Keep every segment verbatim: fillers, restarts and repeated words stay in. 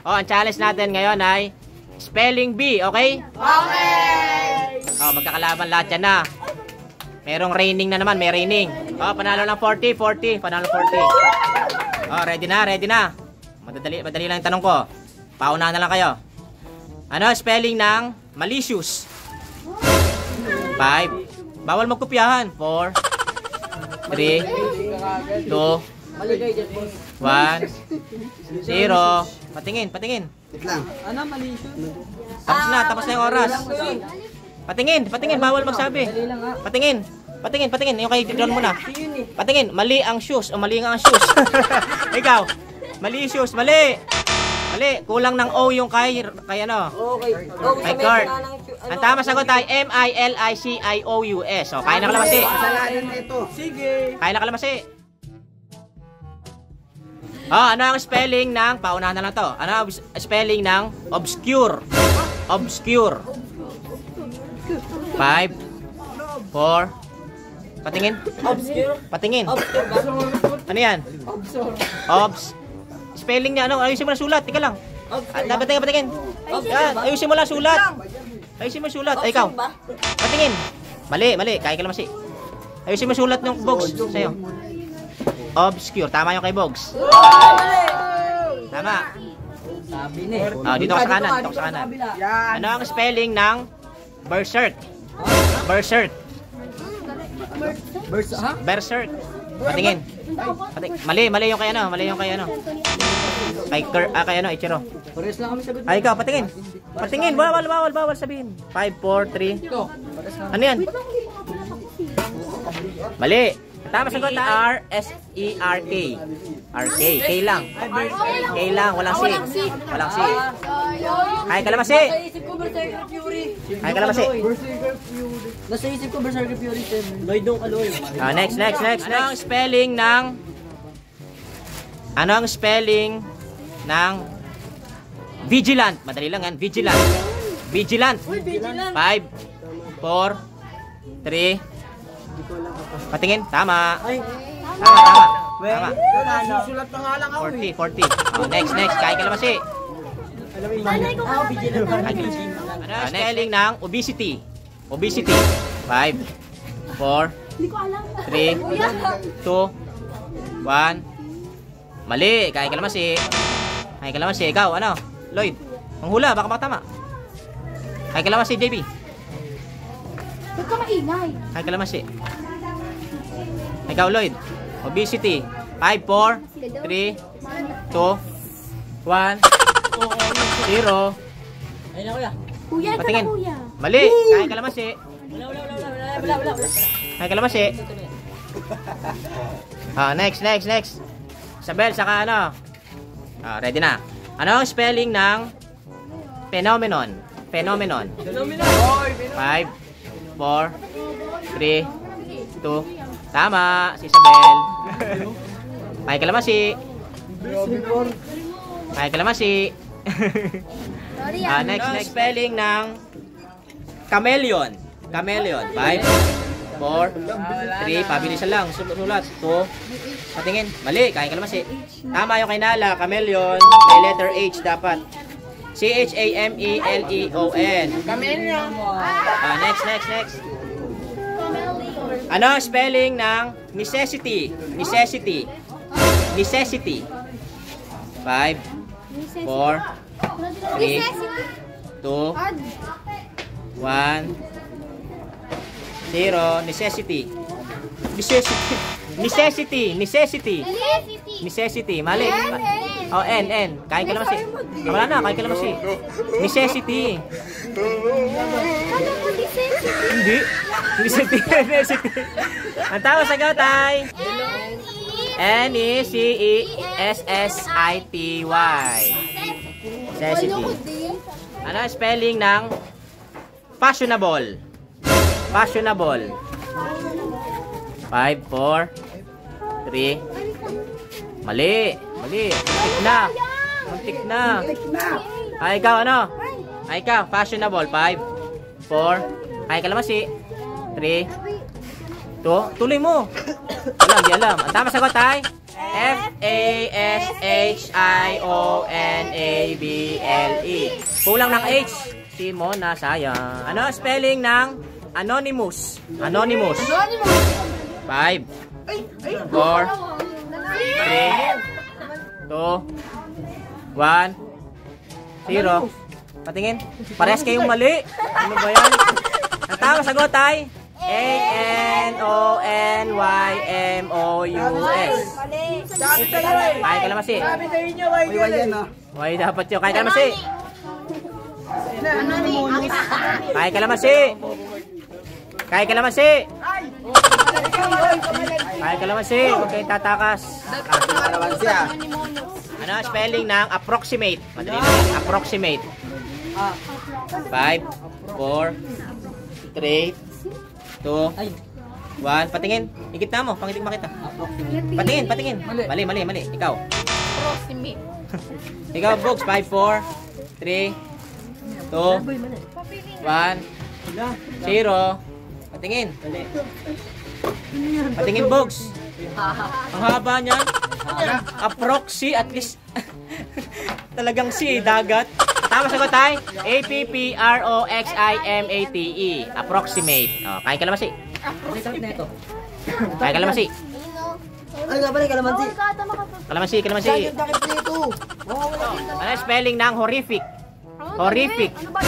Oh, ang challenge natin ngayon ay spelling bee, okay? Okay! Oh, magkakalaban lahat yan na. Merong raining na naman, may raining. Oh, panalo ng forty, forty, panalo forty. Oh, ready na, ready na. Madali, madali lang yung tanong ko. Paunahan na lang kayo. Ano spelling ng malicious? five. Bawal magkopyahan. four, three, two, one, zero. Patingin, patingin. Ano, malicious? Tapos na, tapos na yung oras. Patingin, patingin, bawal magsabi. Patingin, patingin, patingin. Yung kay John muna. Patingin, mali ang shoes o mali nga ang shoes. Ikaw, mali shoes, mali. Mali, kulang ng O yung kay, kay ano? Okay. Oh, Kay Kurt. Ang tama sagot ay M I L I C I O U S. O, kaya na kalamansi. Sige. Kaya na kalamansi. Oh, ano ang spelling ng, paunahan na lang to. Ano ang spelling ng obscure? Obscure. five, four, patingin. Obscure. Patingin. Obscure ba? Ano yan? Obscure. Obs. Spelling niya, ano? Ayusin mo na sulat. Tika lang. Obscure. Ah, patingin, patingin. Yan, ayusin mo lang sulat. Ayusin mo sulat. Ay, ikaw. Patingin. Mali, mali. Kaya ka lang masi. Ayusin mo sulat ng Bogs sa'yo. Obscure. Tama yung kay Bogs. Tama. Sabi ni. Oh, dito ka sa kanan. Dito ka sa kanan. Ano ang spelling ng berserk? Berserk. Verse, ha? Berserk. Patingin. Patingin. Mali, mali yung kay ano. Mali yung kay ano. Kay Ker, ah, kay ano, Ichiro. Pares lang kami sagot. Ay, ikaw, patingin. Patingin. Bawal, bawal, bawal sabihin. five, four, three. Ano yan? Mali. Tama sagot, R S E R K. R K. K lang. K lang. Walang C. Walang C. Kaya ka lamasi. Nasa isip ko Berserker Fury. Kaya ka lamasi. Nasa isip ko Berserker Fury. Lloyd dong kaloy. Ah, next, next, next. Ano ang spelling ng... Ano ang spelling ng... Vigilant. Madali lang yan. Vigilant. Vigilant. five, four, three. Patingin. Tama. Tama, tama. Tama. Susulat pa nga lang ako. forty, forty. Oh, next, next. Kaya ka lamasi. Ano ang spelling ng obesity? Obesity. five, four, three, two, one. Mali. Kaya ka lamasi. Kaya ka lamasi. Ikaw, ano? Lloyd. Manghula. Baka makatama. Kaya ka lamasi, J B. Huwag ka maingay. Kaya ka lamasi. Ikaw, Lloyd. Obesity. five, four, three, two, one, zero. Ayun na kuya. Kuya, ito na Patingin. kuya. Mali. Kaya ka lamasi. Wala, wala, wala, wala, wala, wala, wala. Kaya ka lamasi. Ah, next, next, next. Isabel, saka ano? Ah, ready na. Ano ang spelling ng phenomenon? Phenomenon. five, four, three, two. Tama, si Isabel. Kaya ka lamasi. Kaya ka lamasi. Ah, next, next spelling ng chameleon. Chameleon. five, four, three, pabilisan lang. Sulat. two, patingin. Mali, kaya ka lamasi. Tama yung kay Nala, chameleon. May letter H dapat. C H A M E L E O N. Chameleon. Ah, next, next, next. Ano ang spelling ng necessity? Necessity. Necessity. five, four, three, two, one, zero. Necessity. Necessity. Necessity. Necessity. Necessity. Mali. Oh, N, N. Kain ka naman si. Ah, wala na, kain ka naman si. Necessity. Hindi. Necessity. Necessity. Ang tawag sa sagot ay N E C E S S I T Y. Necessity. Ano ang spelling ng fashionable? Fashionable. five, four, three. Mali. Mali. Muntik na. Muntik na. Ay, ikaw ano? Ay, ikaw. Fashionable. five, four. Ay, kalamasi. three, two. Tuloy mo. Alam, di alam. Ang tama sagot ay F A S H I O N A B L E. Kulang ng H. Si Mona, sayang. Ano spelling ng anonymous? Anonymous. five, four, three, two, one, zero. Patingin. Parehas kayong mali. Ano ba yan? Ang tama sagot ay A N O N Y M O U S. Kaya kalamansi. Sabi sa inyo, why yan ah? Why dapat yun? Kaya kalamansi. Kaya kalamansi. Kaya kalamansi. Kaya kalamansi. Huwag kayong tatakas. Kalamansi ah. Ano spelling ng approximate? Madali na yan. Approximate. five, four, three, two, one. Patingin. Ikit na mo. Pangitig makita. Patingin, patingin. Mali, mali, mali. Ikaw. Approximate. Ikaw, Bugs. five, four, three, two, one, zero. Patingin. Patingin, Bugs. Ang haba niyan. Approxy, at least. Talagang si, dagat. Tama sagot ay A P P R O X I M A T E. Approximate. Oh, kain kalamansi. Kain kalamansi. Ano nga pala kalamansi? Kalamansi, kalamansi. Ano spelling ng horrific? Horrific.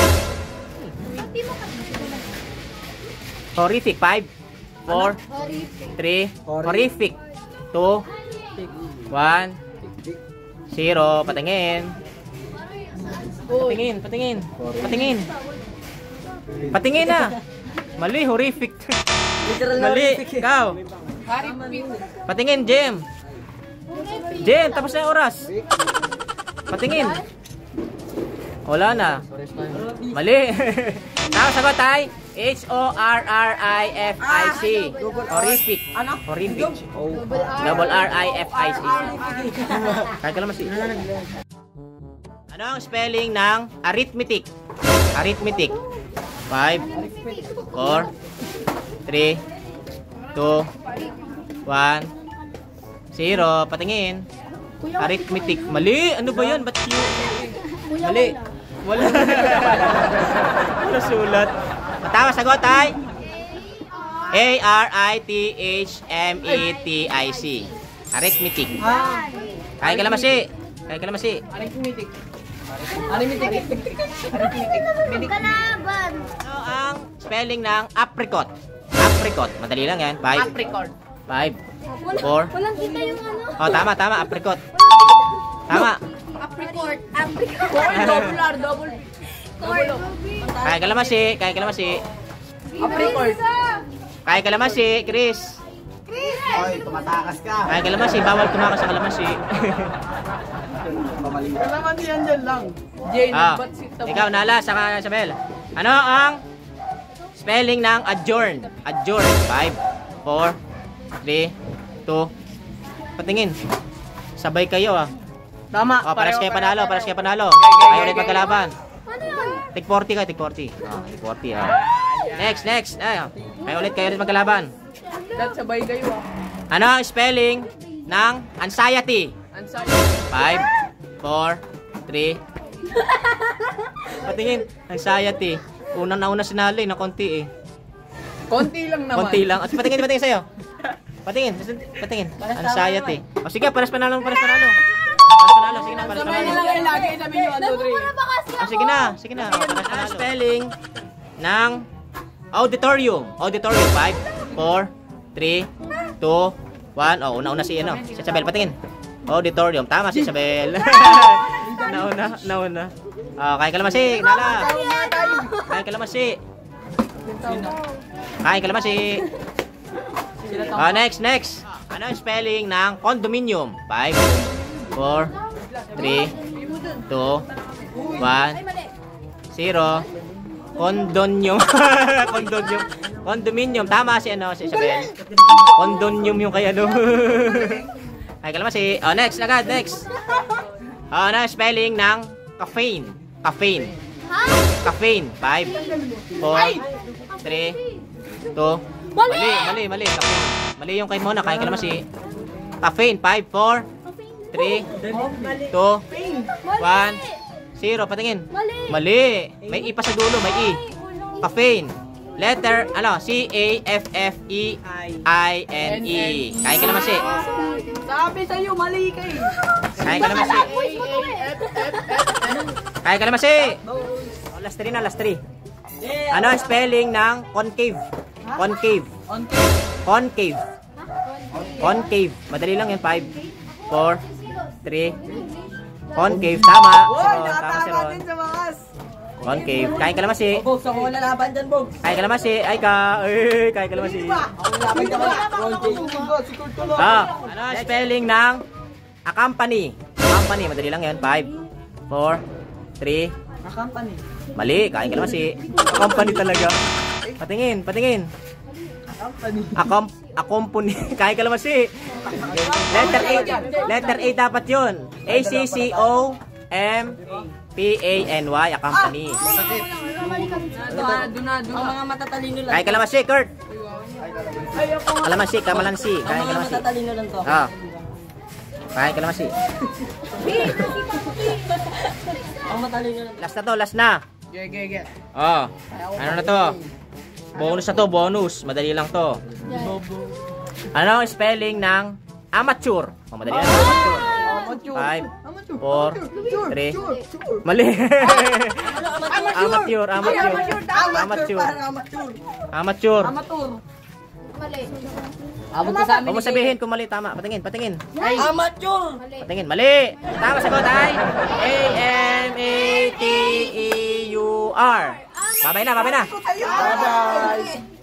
Horrific. five, four, three, horrific. two, one, zero. Patingin. Patingin, patingin. Patingin. Patingin na. Mali, horrific. Mali, ikaw. Patingin, Jem. Jem, tapos na yung oras. Patingin. Wala na. Mali. Tama sagot ay H O R R I F I C. Horrific. Horrific. Double R I F I C. Kaya ka lang masi. Ano ang spelling ng arithmetic? Arithmetic. five, four, three, two, one, zero. Patingin. Arithmetic. Mali. Ano ba yan? Ba't yun? Mali. Wala. Wala sulat. Tama sagot ay A R I T H M E T I C. Arithmetic. Kaya ka lang masi. Kaya ka lang masi. Arithmetic. Arithmetic. Kalaban. Ano ang spelling ng apricot? Apricot. Madali lang yan. five, Apricot. five, four. Walang kita yung ano. Oh, tama, tama. Apricot. Tama. Apricot. Apricot. Double R, double. Kaya ka lang masi. Kaya ka lang masi. Apricot. Kaya ka lang masi, Chris. Oy, tumatakas ka. Kaya ka lang masi. Bawal tumakas sa kalamansi. Kalamansi yan dyan lang. Jane, Ah, ba't si Tabo? ikaw, Nala, saka Isabel. Ano ang spelling ng adjourn? Adjourn. five, four, three, two. Patingin. Sabay kayo ah. Tama. Oh, pares kayo panalo, pares kayo panalo. okay, Kayo ulit okay. magkalaban. Ano yun? Tig forty ka, tig forty. Oh, tig forty ah. Next, next. Ay, kayo ulit, kayo ulit magkalaban. Dahil sabay kayo ah. Ano ang spelling ng anxiety? Anxiety. five, four, three. Patingin, anxiety. Unang na una sinali na konti eh. Konti lang naman. Konti lang. At patingin, patingin sa'yo. Patingin, patingin. Anxiety. O sige, pares panalo, pares panalo. Pares panalo, sige na, pares Sabay panalo. na lang kayo lagi. Sabi nyo, one, two, three. Namumura ba kasi O ako? sige na, sige na. O, pares panalo. Spelling ng auditorium. Auditorium. five, four, three, two, one. O, una-una si ano. Si Isabel, patingin. Auditorium. Tama si Isabel. Nauna, nauna. Oh, kaya kalamansi, Nala. Kaya kalamansi. Kaya kalamansi. Oh, next, next. Ano ang spelling ng condominium? five, four, three, two, one, zero. Condominium. Condominium. Condominium. Tama si ano, si Isabel. Condominium yung kaya ano. Kaya kalamansi. Oh, next, agad, next. Oh, ano ang spelling ng caffeine? Caffeine. Caffeine. five, four, three, two. Mali, mali, mali. Caffeine. Mali yung kay Mona. Kaya kalamansi. Caffeine. five, four, three, two, one, zero. Patingin. Mali. Mali. May I pa sa dulo. May I. Caffeine. Letter, ano? C A F F E I N E. Kain ka naman si. Sabi sa'yo, mali ka eh. Kain ka naman si. Kain ka naman si. Oh, last three na, last three. Ano ang spelling ng concave? Concave. Concave. Concave. Madali lang yan. five, four, three. Concave. Tama. Uy, Si Ron. Tama si natama Ron. din sa wakas. Concave. Kain ka naman si. Bogs, ako wala laban dyan, Bogs. Kain ka naman si. Ay ka. Ay, kain ka naman si. Ako laban dyan, Bogs. Ah, ano ang spelling ng accompany? Accompany. Madali lang yan. five, four, three. Company. Mali. Kain ka naman si. Accompany talaga. Patingin. Patingin. Company. Akom accompany. Kain ka naman si. Letter A. Letter A dapat yun. A C C O M P A N Y. Accompany. Ang mga matatalino lang. Kain ka naman si, Kurt. Kalamansi. Kamalansi. Ang Kain ka mga naman si. matatalino lang to. Ah. Kain ka naman si. Ang matalino lang. Last na to. Last na. Ge, ge, ge. Oh. Ano na to? Bonus na to. Bonus. Madali lang to. Ano ang spelling ng amateur? Oh, madali lang. Amateur. five, four, three. Mali. Amateur, amateur. Amateur. Amateur. Amateur. Mali. Abot ka sa amin. Huwag mo sabihin kung mali. Tama. Patingin, patingin. Amateur. Mali. Patingin. Mali. Tama sagot ay A M A T E U R. Babay na, babay na. Bye-bye.